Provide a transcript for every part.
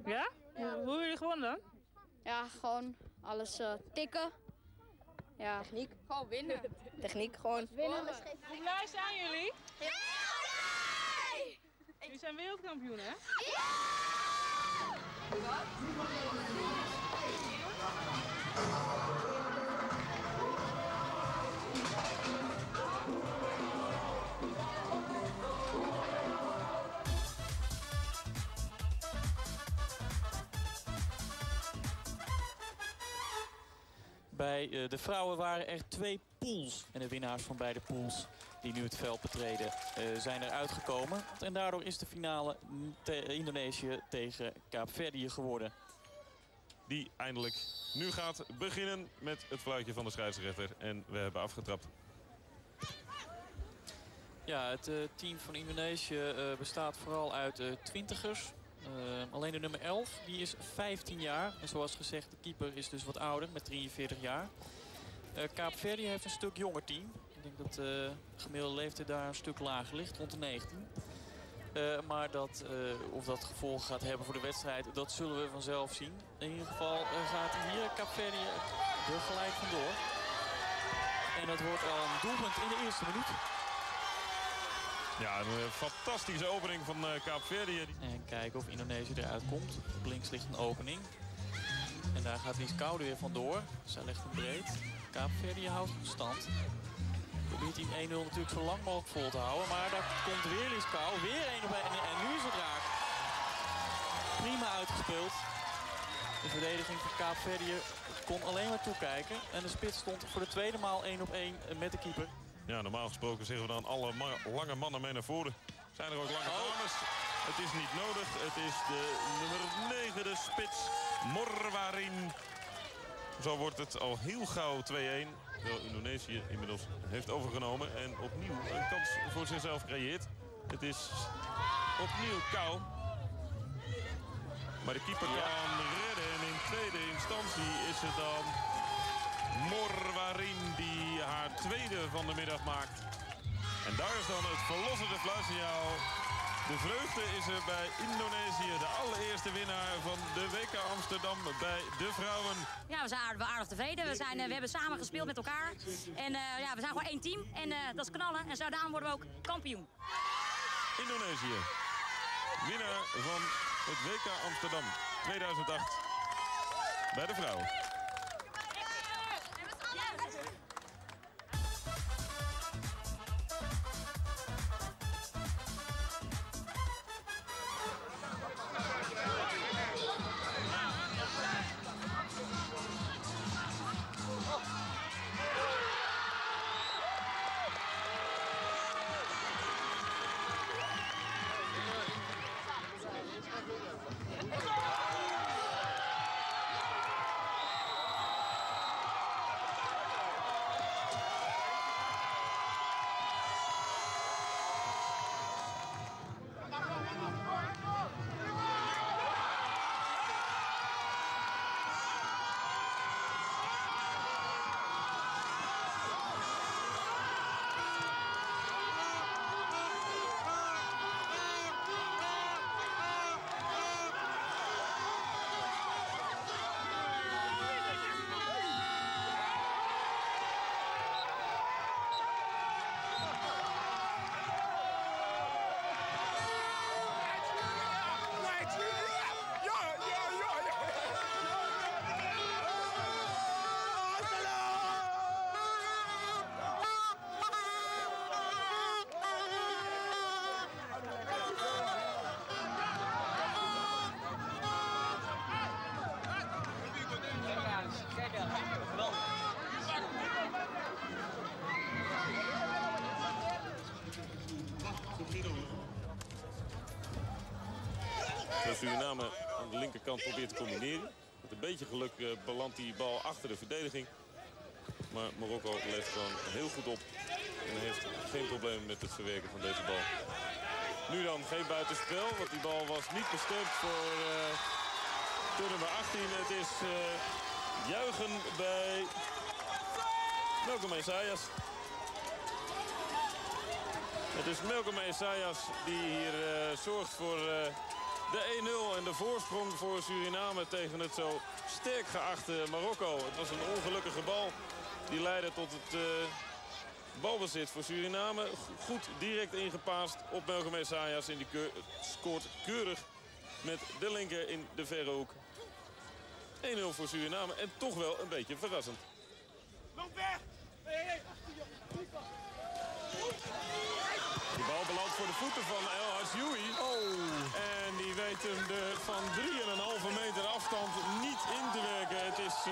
Ja? Hoe hebben jullie gewonnen dan? Ja, gewoon alles tikken. Ja. Techniek. Gewoon winnen. Techniek, gewoon winnen. Hoe blij zijn jullie? Heel blij! Jullie zijn wereldkampioen, hè? Ja! Bij de vrouwen waren er 2 pools. En de winnaars van beide pools die nu het veld betreden zijn eruit gekomen. En daardoor is de finale Indonesië tegen Kaapverdië geworden. Die eindelijk nu gaat beginnen met het fluitje van de scheidsrechter. En we hebben afgetrapt. Ja, het team van Indonesië bestaat vooral uit twintigers. Alleen de nummer 11, die is 15 jaar. En zoals gezegd, de keeper is dus wat ouder, met 43 jaar. Kaapverdië heeft een stuk jonger team. Ik denk dat de gemiddelde leeftijd daar een stuk lager ligt, rond de 19. Maar of dat gevolgen gaat hebben voor de wedstrijd, dat zullen we vanzelf zien. In ieder geval gaat hier Kaapverdië er gelijk vandoor. En dat wordt al een doelpunt in de eerste minuut. Ja, een fantastische opening van Kaapverdië. En kijken of Indonesië eruit komt. Op links ligt een opening. En daar gaat Lies Koude weer vandoor. Zij legt hem breed. Kaapverdië houdt stand. Probeert team 1-0 natuurlijk zo lang mogelijk vol te houden. Maar daar komt weer Lies Koude. Weer 1 op 1. En nu is het raak. Prima uitgespeeld. De verdediging van Kaapverdië kon alleen maar toekijken. En de spits stond voor de tweede maal 1 op 1 met de keeper. Ja, normaal gesproken zeggen we dan alle lange mannen mee naar voren. Zijn er ook lange dames? Het is niet nodig. Het is de nummer 9, de spits Morwarin. Zo wordt het al heel gauw 2-1. Terwijl Indonesië inmiddels heeft overgenomen. En opnieuw een kans voor zichzelf creëert. Het is opnieuw Kou. Maar de keeper kan redden. En in tweede instantie is het dan Morwarin die haar tweede van de middag maakt. En daar is dan het verlossende fluitsignaal. De vreugde is er bij Indonesië. De allereerste winnaar van de WK Amsterdam bij de vrouwen. Ja, we zijn aardig tevreden. We hebben samen gespeeld met elkaar. En we zijn gewoon één team. En dat is knallen. En zo daarom worden we ook kampioen. Indonesië. Winnaar van het WK Amsterdam 2008 bij de vrouwen. Suriname aan de linkerkant probeert te combineren. Met een beetje geluk belandt die bal achter de verdediging. Maar Marokko leeft gewoon heel goed op. En heeft geen probleem met het verwerken van deze bal. Nu dan geen buitenspel, want die bal was niet bestemd voor de nummer 18. Het is juichen bij Melkom Esayas. Het is Melkom Esayas die hier zorgt voor de 1-0 en de voorsprong voor Suriname tegen het zo sterk geachte Marokko. Het was een ongelukkige bal. Die leidde tot het balbezit voor Suriname. Goed direct ingepaast op Melchome Sayas. En die scoort keurig met de linker in de verre hoek. 1-0 voor Suriname en toch wel een beetje verrassend. Die bal belandt voor de voeten van El Hadjoui. En die weet hem van 3,5 meter afstand niet in te werken. Het is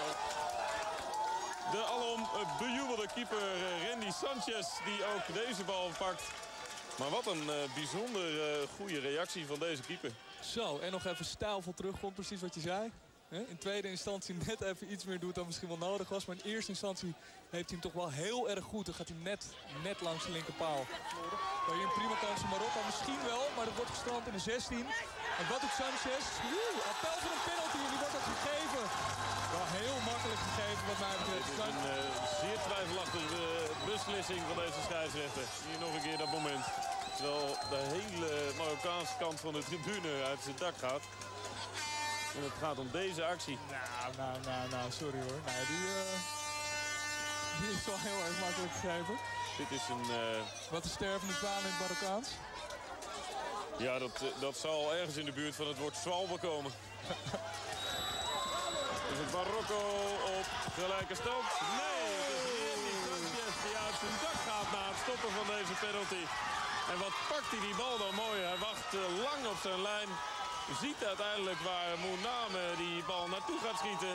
de alom bejubelde keeper Randy Sanchez die ook deze bal pakt. Maar wat een bijzonder goede reactie van deze keeper. Zo, en nog even stijlvol terugkomt, precies wat je zei. In tweede instantie net even iets meer doet dan misschien wel nodig was. Maar in eerste instantie heeft hij hem toch wel heel erg goed. Dan gaat hij net langs de linkerpaal. Maar hier een prima kans voor Marokko. Misschien wel, maar dat wordt gestrand in de 16. En wat doet Sanchez? Appel voor een penalty en die wordt dat gegeven. Wel heel makkelijk gegeven wat mij betreft. Het is een zeer twijfelachtige beslissing van deze scheidsrechter. Hier nog een keer dat moment. Terwijl de hele Marokkaanse kant van de tribune uit zijn dak gaat. En het gaat om deze actie. Nou, sorry hoor. Nee, die is wel heel erg makkelijk gegeven. Dit is een... Wat een stervende zwaan in het Marokkaans. Ja, dat zal ergens in de buurt van het woord zwalbe komen. Is het Marokko op gelijke stand? Nee, het is Randy Sanchez die uit zijn dak gaat na het stoppen van deze penalty. En wat pakt hij die bal dan mooi. Hij wacht lang op zijn lijn. Ziet uiteindelijk waar Mouname die bal naartoe gaat schieten.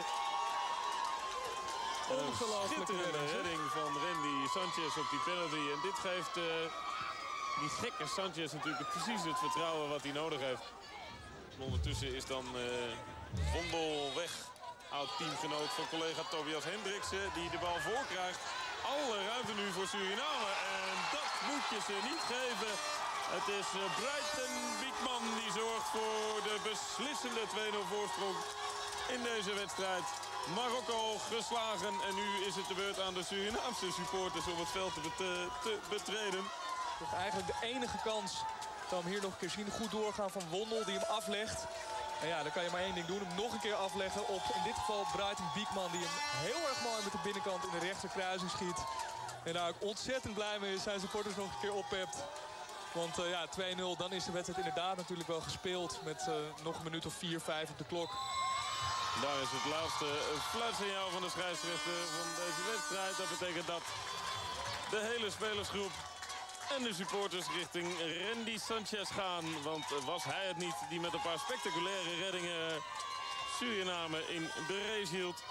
Een schitterende redding van Randy Sanchez op die penalty. En dit geeft die gekke Sanchez natuurlijk precies het vertrouwen wat hij nodig heeft. Ondertussen is dan Vondel weg. Oud-teamgenoot van collega Tobias Hendriksen die de bal voorkrijgt. Alle ruimte nu voor Suriname. En dat moet je ze niet geven. Het is Brighton Biekman die zorgt voor de beslissende 2-0 voorsprong in deze wedstrijd. Marokko geslagen en nu is het de beurt aan de Surinaamse supporters om het veld te betreden. Toch eigenlijk de enige kans kan hem hier nog een keer zien. Goed doorgaan van Wondel die hem aflegt. En ja, dan kan je maar één ding doen. Hem nog een keer afleggen op in dit geval Brighton Biekman die hem heel erg mooi met de binnenkant in de rechterkruising schiet. En daar ook ontzettend blij mee is zijn supporters nog een keer oppept. Want ja, 2-0, dan is de wedstrijd inderdaad natuurlijk wel gespeeld. Met nog een minuut of 4, 5 op de klok. Daar is het laatste fluitsignaal van de scheidsrechter van deze wedstrijd. Dat betekent dat de hele spelersgroep en de supporters richting Randy Sanchez gaan. Want was hij het niet die met een paar spectaculaire reddingen Suriname in de race hield.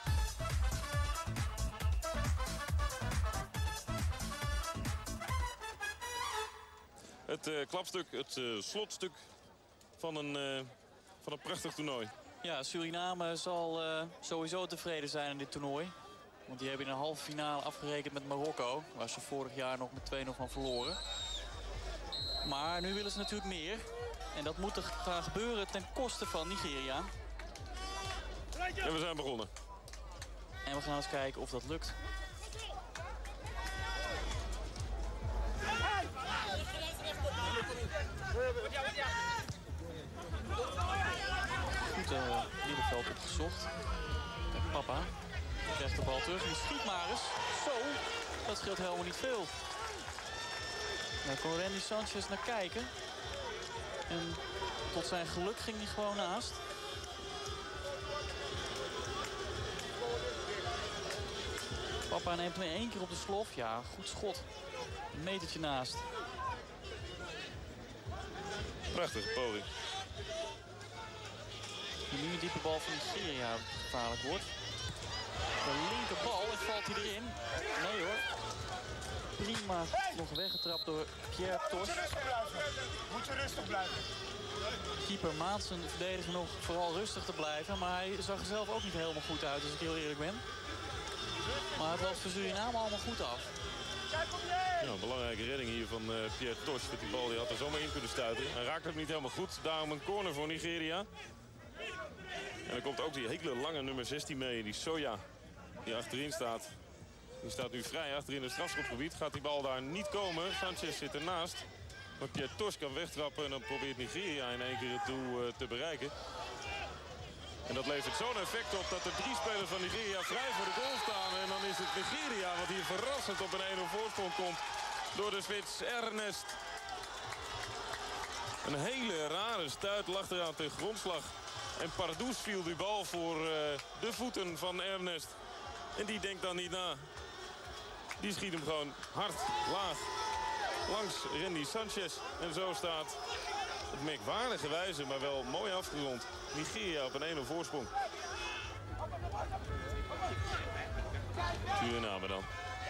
Het klapstuk, het slotstuk van een prachtig toernooi. Ja, Suriname zal sowieso tevreden zijn in dit toernooi. Want die hebben in een halve finale afgerekend met Marokko. Waar ze vorig jaar nog met 2-0 van verloren. Maar nu willen ze natuurlijk meer. En dat moet er gaan gebeuren ten koste van Nigeria. En we zijn begonnen. En we gaan eens kijken of dat lukt. Goed middenveld opgezocht. En Papa krijgt de bal terug. En schiet maar eens. Zo, dat scheelt helemaal niet veel. Daar kon Randy Sanchez naar kijken. En tot zijn geluk ging hij gewoon naast. Papa neemt hem 1 keer op de slof. Ja, goed schot. Een metertje naast. Prachtige poging. Nu een diepe bal van Nigeria gevaarlijk wordt. De linkerbal en valt hij erin. Nee hoor. Prima nog weggetrapt door Pierre Tos. Moet je rustig blijven. Keeper Maatsen verdediger nog vooral rustig te blijven. Maar hij zag er zelf ook niet helemaal goed uit als ik heel eerlijk ben. Maar het loopt voor Suriname allemaal goed af. Ja, een belangrijke redding hier van Pierre Tos. Die bal die had er zomaar in kunnen stuiten. Hij raakt het niet helemaal goed. Daarom een corner voor Nigeria. En dan komt ook die hele lange nummer 16 mee. Die Soja die achterin staat. Die staat nu vrij achterin het strafschopgebied. Gaat die bal daar niet komen. Sanchez zit ernaast. Maar Pierre Tosh kan wegtrappen en dan probeert Nigeria in één keer het doel te bereiken. En dat levert zo'n effect op dat er 3 spelers van Nigeria vrij voor de goal staan. En dan is het Nigeria wat hier verrassend op een 1-0 voorsprong komt door de spits Ernest. Een hele rare stuit lag eraan ten grondslag. En Pardoes viel die bal voor de voeten van Ernest. En die denkt dan niet na. Die schiet hem gewoon hard, laag, langs Randy Sanchez. En zo staat op merkwaardige wijze, maar wel mooi afgerond, Nigeria op een 1-0 voorsprong. Suriname dan.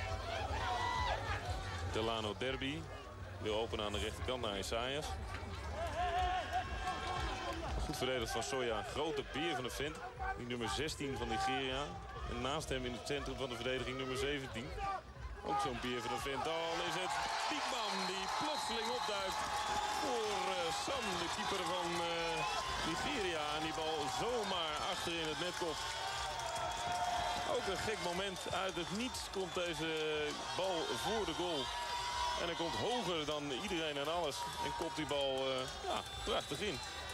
Delano Derby wil openen aan de rechterkant naar Isaias. Goed verdedigd van Soja, grote beer van de vent. Die nummer 16 van Nigeria. En naast hem in het centrum van de verdediging nummer 17. Ook zo'n beer van de vent. Dan is het Biekman die plotseling opduikt voor Sam, de keeper van Nigeria. En die bal zomaar achter in het net kopt. Ook een gek moment. Uit het niets komt deze bal voor de goal. En hij komt hoger dan iedereen en alles. En kopt die bal prachtig in.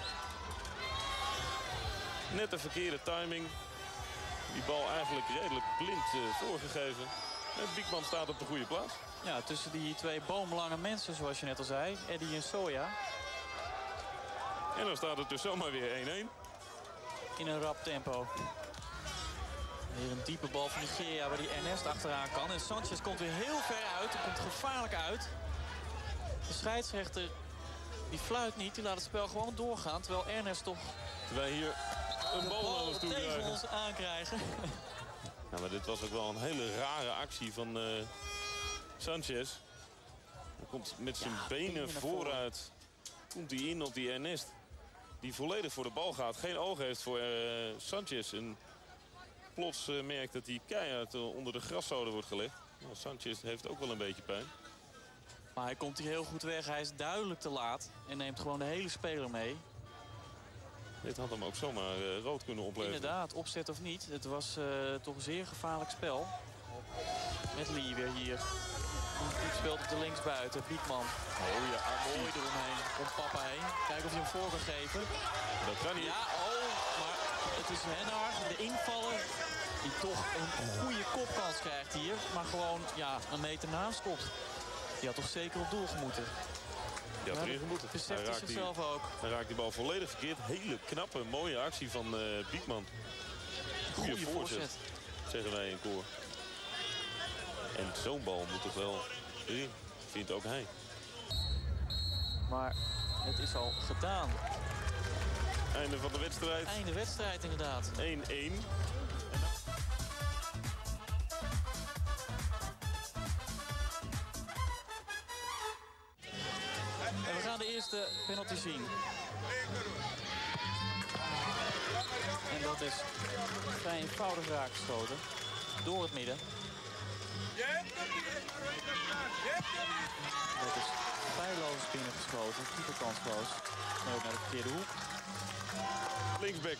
Net de verkeerde timing. Die bal eigenlijk redelijk blind voorgegeven. En Biekman staat op de goede plaats. Ja, tussen die 2 boomlange mensen, zoals je net al zei. Eddie en Soja. En dan staat het dus zomaar weer 1-1. In een rap tempo. Weer een diepe bal van Nigeria waar die Ernest achteraan kan. En Sanchez komt weer heel ver uit. Hij komt gevaarlijk uit. De scheidsrechter die fluit niet. Die laat het spel gewoon doorgaan. Terwijl Ernest toch wij hier een bal naar ons toe tegen krijgen. ons aankrijgen. Ja, maar dit was ook wel een hele rare actie van Sanchez. Hij komt met zijn benen vooruit. Komt hij in op die Ernest. Die volledig voor de bal gaat. Geen oog heeft voor Sanchez. En plots merkt dat hij keihard onder de graszoden wordt gelegd. Nou, Sanchez heeft ook wel een beetje pijn. Maar hij komt hier heel goed weg. Hij is duidelijk te laat. En neemt gewoon de hele speler mee. Dit had hem ook zomaar rood kunnen opleveren. Inderdaad, opzet of niet. Het was toch een zeer gevaarlijk spel. Met Lee weer hier. Die speelt op de linksbuiten. Biekman. Oh ja, mooi eromheen. Komt papa heen. Kijken of hij hem voor kan geven. Dat kan niet. Ja, maar het is Hennar, de invaller. Die toch een goede kopkans krijgt hier. Maar gewoon een meter naast stopt. Die had toch zeker op doel gemoeten. Die had erin gemoeten. Beseft hij zichzelf ook. Hij raakt die bal volledig verkeerd. Hele knappe, mooie actie van Biekman. Goede voorzet, zeggen wij in koor. En zo'n bal moet toch wel erin, vindt ook hij. Maar het is al gedaan. Einde van de wedstrijd. Einde wedstrijd inderdaad. 1-1. En we gaan de eerste penalty zien. En dat is vrij eenvoudig raakgeschoten. Door het midden. Dat is feilloos binnengeschoten. Super kansloos. En ook naar de verkeerde hoek. Linksback.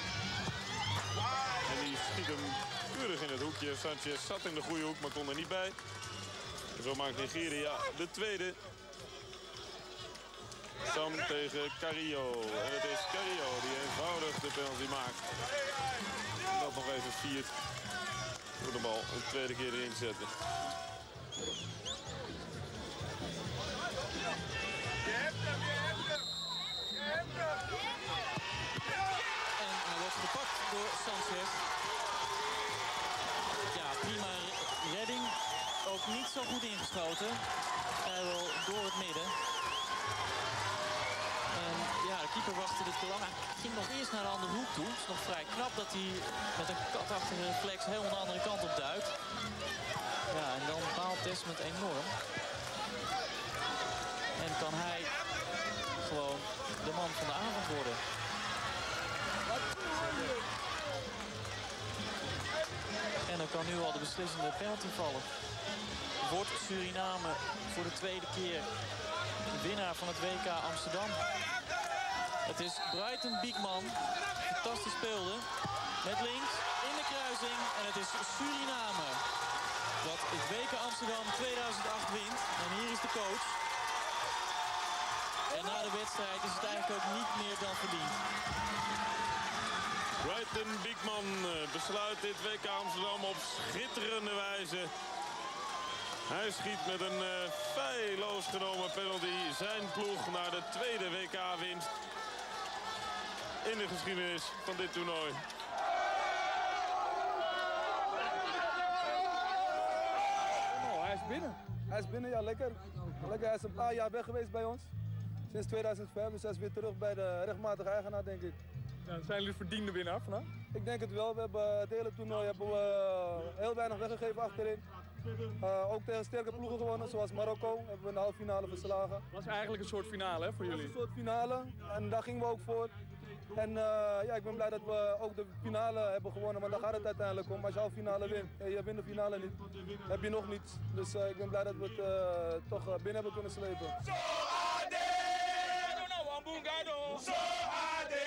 En die schiet hem keurig in het hoekje. Sanchez zat in de goede hoek, maar kon er niet bij. En zo maakt Nigeria de tweede. Sam tegen Carrillo. En het is Carrillo die eenvoudig de penalty maakt. En dat nog even viert. Door de bal een tweede keer erin zetten. En hij wordt gepakt door Sanchez. Ja, prima redding. Ook niet zo goed ingeschoten. Vrijwel door het midden. En ja, de keeper wachtte dit te lang. Hij ging nog eerst naar de andere hoek toe. Het is nog vrij knap dat hij met een katachtige reflex helemaal de andere kant op duikt. Ja, en dan baalt Desmond enorm. En kan hij gewoon de man van de avond worden. En dan kan nu al de beslissende penalty vallen. Wordt Suriname voor de tweede keer de winnaar van het WK Amsterdam. Het is Brighton Biekman. Fantastisch speelde. Met links in de kruising. En het is Suriname dat het WK Amsterdam 2008 wint. En hier is de coach. En na de wedstrijd is het eigenlijk ook niet meer dan verdiend. Brighton Beekman besluit dit WK Amsterdam op schitterende wijze. Hij schiet met een feilloos genomen penalty zijn ploeg naar de tweede WK-winst in de geschiedenis van dit toernooi. Oh, hij is binnen. Hij is binnen, ja, lekker. Lekker. Hij is een paar jaar weg geweest bij ons. Sinds 2005, dus hij is weer terug bij de rechtmatige eigenaar, denk ik. Ja, zijn jullie verdiende winnaar vandaag? Ik denk het wel. We hebben het hele toernooi heel weinig weggegeven achterin. Ook tegen sterke ploegen gewonnen, zoals Marokko. Hebben we in de halve finale verslagen. Het was eigenlijk een soort finale hè, voor jullie. Een soort finale en daar gingen we ook voor. En ja, ik ben blij dat we ook de finale hebben gewonnen, want daar gaat het uiteindelijk om. Als je al finale wint en je wint de finale niet, heb je nog niets. Dus ik ben blij dat we het toch binnen hebben kunnen slepen. Zo ade! Zo ade!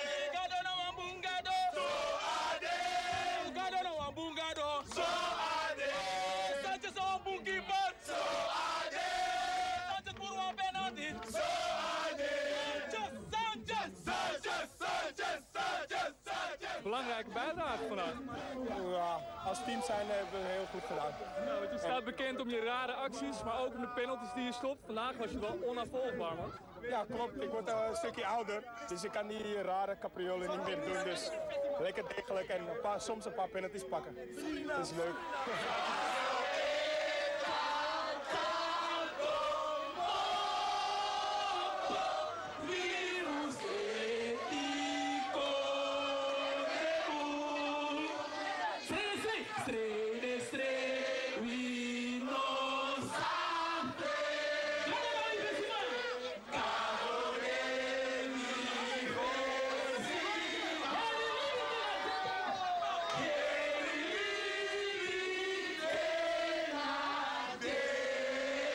Belangrijke bijdrage vandaag. Ja, als team zijn hebben we heel goed gedaan. Nou, want je staat bekend om je rare acties, maar ook om de penalties die je stopt. Vandaag was je wel onafvolgbaar, man. Ja, klopt. Ik word een stukje ouder, dus ik kan die rare capriolen niet meer doen. Dus lekker degelijk en soms een paar penalties pakken. Dat is leuk.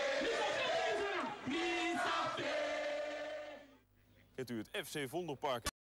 Kent u het FC Vondelpark?